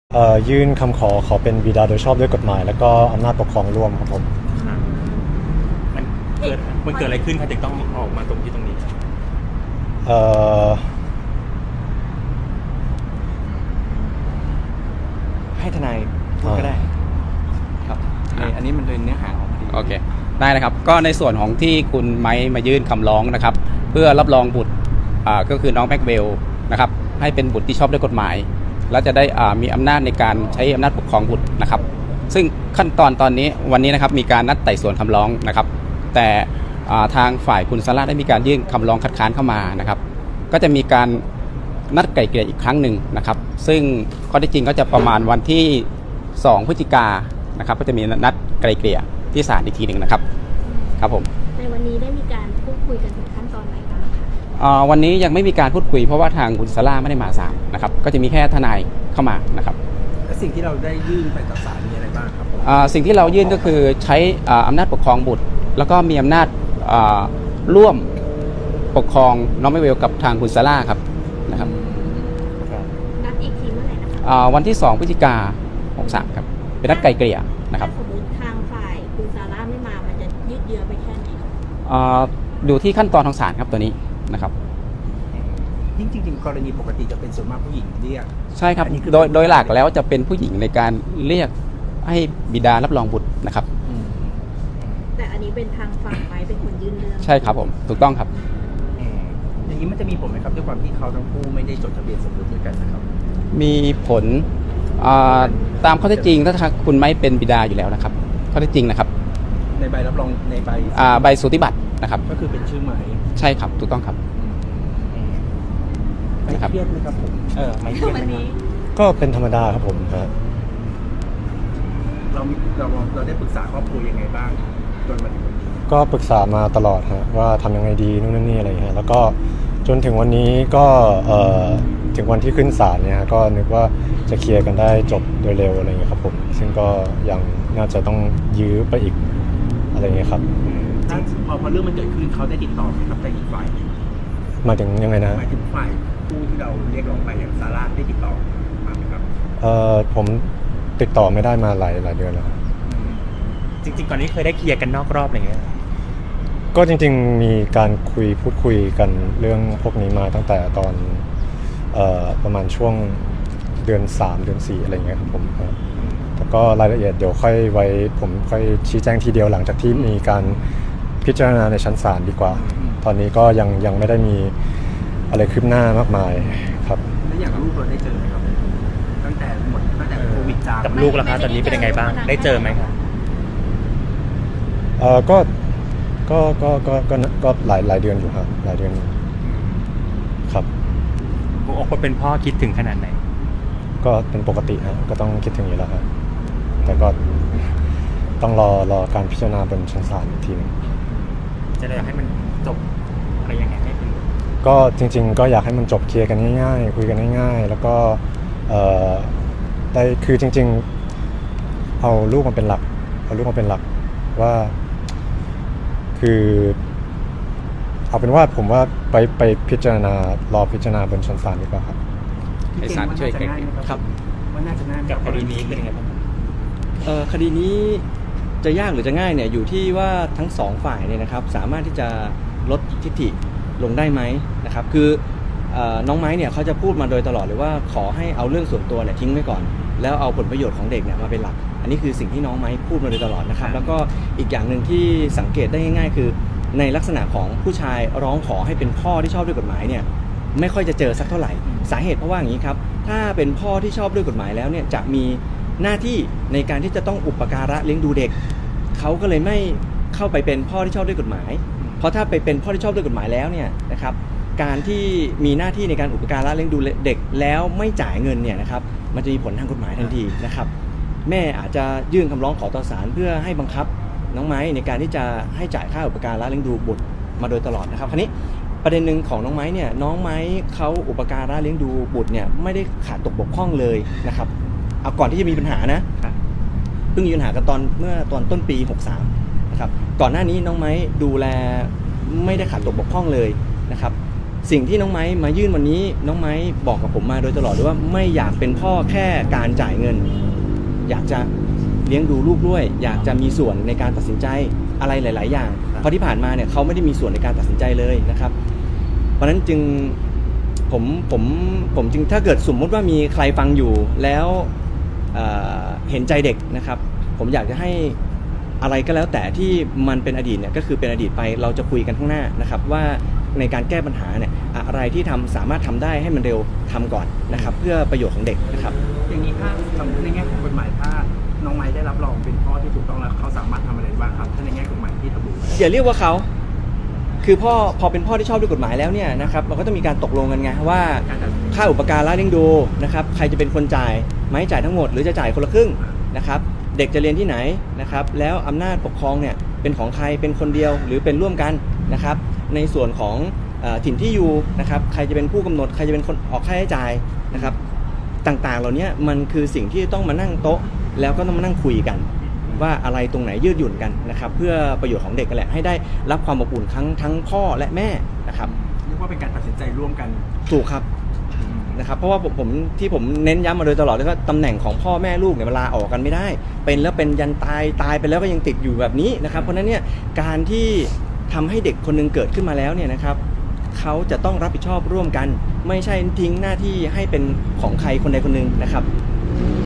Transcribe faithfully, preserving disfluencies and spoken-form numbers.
เอ่อยื่นคำขอขอเป็นบิดาโดยชอบด้วยกฎหมายแล้วก็อำนาจปกครองร่วมครับผมมันเกิดมันเกิดอะไรขึ้นครับถึงต้องออกมาตรงที่ตรงนี้เอ่อให้ทนายพูดก็ได้ครับในอันนี้มันเป็นเนื้อหาของคดีโอเคได้เลยครับก็ในส่วนของที่คุณไม้มายื่นคำร้องนะครับเพื่อรับรองบุตรอ่าก็คือน้องแม็กเวลนะครับให้เป็นบุตรที่ชอบด้วยกฎหมายและจะได้อ่ามีอำนาจในการใช้อำนาจปกครองบุตรนะครับซึ่งขั้นตอนตอนนี้วันนี้นะครับมีการนัดไต่สวนคำร้องนะครับแต่ทางฝ่ายคุณซาร่าได้มีการยื่นคำร้องคัดค้านเข้ามานะครับก็จะมีการนัดไกล่เกลี่ยอีกครั้งหนึ่งนะครับซึ่งข้อเท็จจริงก็จะประมาณวันที่สองพฤศจิกายนนะครับก็จะมีนัดไกล่เกลี่ยที่ศาลอีกทีหนึ่งนะครับครับผมในวันนี้ได้มีการพูดคุยกันถึงขั้นตอนไหนบ้างคะวันนี้ยังไม่มีการพูดคุยเพราะว่าทางคุณซาร่าไม่ได้มาศาลนะครับก็จะมีแค่ทนายเข้ามานะครับและสิ่งที่เราได้ยื่นไปต่อศาลมีอะไรบ้างครับสิ่งที่เรายื่นก็คือใช้อำนาจปกครองบุตรแล้วก็มีอำนาจร่วมปกครองน้องแม็กเวลกับทางคุณซาร่าครับนะครับนัดอีกทีเมื่อไหร่นะคะวันที่สองพฤศจิกายนหกสามครับเป็นนัดไกลเกลี่ยนะครับสมมติทางฝ่ายคุณซาร่าไม่มามันจะยืดเยื้อไปแค่ไหนดูที่ขั้นตอนทางศาลครับตัวนี้นะครับจริงจริงกรณีปกติจะเป็นส่วนมากผู้หญิงเรียกใช่ครับโดยโดยหลักแล้วจะเป็นผู้หญิงในการเรียกให้บิดารับรองบุตรนะครับแต่อันนี้เป็นทางฝั่งไม้เป็นคนยื่นเรื่องใช่ครับผมถูกต้องครับอย่างนี้มันจะมีผลไหมครับด้วยความที่เขาทั้งคู่ไม่ได้จดทะเบียนสมรสด้วยกันนะครับมีผลตามข้อเท็จจริงถ้าคุณไม่เป็นบิดาอยู่แล้วนะครับข้อเท็จจริงนะครับในใบรับรองในใบใบสูติบัตรนะครับก็คือเป็นชื่อไม้ใช่ครับถูกต้องครับไม่เครียดไหมครับผมเออไม่เครียดวันนี้ก็เป็นธรรมดาครับผมครับเราเราเราได้ปรึกษาครอบครัวยังไงบ้างจนมาถึงวันนี้ก็ปรึกษามาตลอดฮะว่าทำยังไงดีนู่นนี่อะไรเงี้ยแล้วก็จนถึงวันนี้ก็ถึงวันที่ขึ้นศาลเนี่ยก็นึกว่าจะเคลียร์กันได้จบโดยเร็วอะไรเงี้ยครับผมซึ่งก็ยังน่าจะต้องยื้อไปอีกอะไรเงี้ยครับพอพอเรื่องมันเกิดขึ้นเขาได้ติดต่อไหมครับแต่อีกฝ่ายหมายถึงยังไงนะหมายถึงฝ่ายผู้ที่เราเรียกร้องไปอย่างซาร่าได้ติดต่อมาไหมครับเอ่อผมติดต่อไม่ได้มาหลายหลายเดือนแล้วจริงๆก่อนนี้เคยได้เคลียร์กันนอกรอบอะไรเงี้ยก็จริงๆมีการคุยพูดคุยกันเรื่องพวกนี้มาตั้งแต่ตอนเอ่อประมาณช่วงเดือนสามเดือนสี่อะไรเงี้ยครับผมแต่ก็รายละเอียดเดี๋ยวค่อยไว้ผมค่อยชี้แจงทีเดียวหลังจากที่มีการพิจารณาในชั้นศาลดีกว่าตอนนี้ก็ยังยังไม่ได้มีอะไรคืบหน้ามากมายครับแล้วอย่างลูกเราได้เจอไหมครับตั้งแต่หมดตั้งแต่โควิดจามกับลูกแล้วครับตอนนี้เป็นยังไงบ้างได้เจอไหมครับเออก็ก็ก็ก็ก็ก็หลายหลายเดือนอยู่ครับหลายเดือนครับหัวอกคนเป็นพ่อคิดถึงขนาดไหนก็เป็นปกติครับก็ต้องคิดถึงอยู่แล้วครับแต่ก็ต้องรอรอการพิจารณาบนชั้นศาลอีกทีนึงจะได้ให้มันจบอะไรยังไงให้เป็นก็จริงๆก็อยากให้มันจบเคลียร์กันง่ายๆคุยกันง่ายๆแล้วก็เอ่อได้คือจริงๆเอาลูกมาเป็นหลักเอาลูกมาเป็นหลักว่าคือเอาเป็นว่าผมว่าไปไปพิจารณารอพิจารณาบนชั้นศาลดีกว่าครับให้ศาลช่วยกันครับว่าน่าจะง่ายกับคดีนี้เป็นยังไงบ้างเอ่อคดีนี้จะยากหรือจะง่ายเนี่ยอยู่ที่ว่าทั้งสองฝ่ายเนี่ยนะครับสามารถที่จะลดทิฐิลงได้ไหมนะครับคือน้องไม้เนี่ยเขาจะพูดมาโดยตลอดเลยว่าขอให้เอาเรื่องส่วนตัวเนี่ยทิ้งไว้ก่อนแล้วเอาผลประโยชน์ของเด็กเนี่ยมาเป็นหลักอันนี้คือสิ่งที่น้องไม้พูดมาโดยตลอดนะครับแล้วก็อีกอย่างหนึ่งที่สังเกตได้ง่ายๆคือในลักษณะของผู้ชายร้องขอให้เป็นพ่อที่ชอบด้วยกฎหมายเนี่ยไม่ค่อยจะเจอสักเท่าไหร่สาเหตุเพราะว่าอย่างนี้ครับถ้าเป็นพ่อที่ชอบด้วยกฎหมายแล้วเนี่ยจะมีหน้าที่ในการที่จะต้องอุปการะเลี้ยงดูเด็กเขาก็เลยไม่เข้าไปเป็นพ่อที่ชอบด้วยกฎหมายเพราะถ้าไปเป็นพ่อที่ชอบด้วยกฎหมายแล้วเนี่ยนะครับการที่มีหน้าที่ในการอุปการะเลี้ยงดูเด็กแล้วไม่จ่ายเงินเนี่ยนะครับมันจะมีผลทางกฎหมายทันทีนะครับแม่อาจจะยื่นคำร้องขอต่อศาลเพื่อให้บังคับน้องไม้ในการที่จะให้จ่ายค่าอุปการะเลี้ยงดูบุตรมาโดยตลอดนะครับคราวนี้ประเด็นหนึ่งของน้องไม้เนี่ยน้องไม้เขาอุปการะเลี้ยงดูบุตรเนี่ยไม่ได้ขาดตกบกพร่องเลยนะครับเอาก่อนที่จะมีปัญหานะเพิ่งมีปัญหากันตอนเมื่อตอนต้นปีหกสามนะครับก่อนหน้านี้น้องไม้ดูแลไม่ได้ขาดตกบกพร่องเลยนะครับสิ่งที่น้องไม้มายื่นวันนี้น้องไม้บอกกับผมมาโดยตลอดเลยว่าไม่อยากเป็นพ่อแค่การจ่ายเงิน อยากจะเลี้ยงดูลูกด้วย อยากจะมีส่วนในการตัดสินใจอะไรหลาย ๆ อย่างเพราะที่ผ่านมาเนี่ยเขาไม่ได้มีส่วนในการตัดสินใจเลยนะครับเพราะฉะนั้นจึงผมผมผมจึงถ้าเกิดสมมติว่ามีใครฟังอยู่แล้วเอ่อเห็นใจเด็กนะครับผมอยากจะให้อะไรก็แล้วแต่ที่มันเป็นอดีตเนี่ยก็คือเป็นอดีตไปเราจะคุยกันข้างหน้านะครับว่าในการแก้ปัญหาเนี่ยอะไรที่ทำสามารถทำได้ให้มันเร็วทำก่อนนะครับเพื่อประโยชน์ของเด็กนะครับอย่างนี้ถ้าสมมติในแง่ของกฎหมายถ้าน้องไม้ได้รับรองเป็นพ่อที่ถูกต้องแล้วเขาสามารถทำอะไรบ้างครับถ้าในแง่กฎหมายที่ระบุไว้อย่าเรียกว่าเขาคือพ่อพอเป็นพ่อที่ชอบด้วยกฎหมายแล้วเนี่ยนะครับเราก็ต้องมีการตกลงกันไงว่าค่าอุปการะเลี้ยงดูนะครับใครจะเป็นคนจ่ายไม้จ่ายทั้งหมดหรือจะจ่ายคนละครึ่งนะครับเด็กจะเรียนที่ไหนนะครับแล้วอำนาจปกครองเนี่ยเป็นของใครเป็นคนเดียวหรือเป็นร่วมกันนะครับในส่วนของเอ่อถิ่นที่อยู่นะครับใครจะเป็นผู้กำหนดใครจะเป็นคนออกค่าใช้จ่ายนะครับต่างๆเหล่านี้มันคือสิ่งที่ต้องมานั่งโต๊ะแล้วก็ต้องมานั่งคุยกันว่าอะไรตรงไหนยืดหยุ่นกันนะครับเพื่อประโยชน์ของเด็กกันแหละให้ได้รับความอบอุ่นทั้งทั้งพ่อและแม่นะครับเรียกว่าเป็นการตัดสินใจร่วมกันถูกครับนะครับเพราะว่าผมผมที่ผมเน้นย้ำมาโดยตลอดเลยว่าตำแหน่งของพ่อแม่ลูกเนี่ยเวลาออกกันไม่ได้เป็นแล้วเป็นยันตายตายไปแล้วก็ยังติดอยู่แบบนี้นะครับเพราะฉะนั้นเนี่ยการที่ทำให้เด็กคนหนึงเกิดขึ้นมาแล้วเนี่ยนะครับเขาจะต้องรับผิดชอบร่วมกันไม่ใช่ทิ้งหน้าที่ให้เป็นของใครคนใดคนหนึ่งนะครับ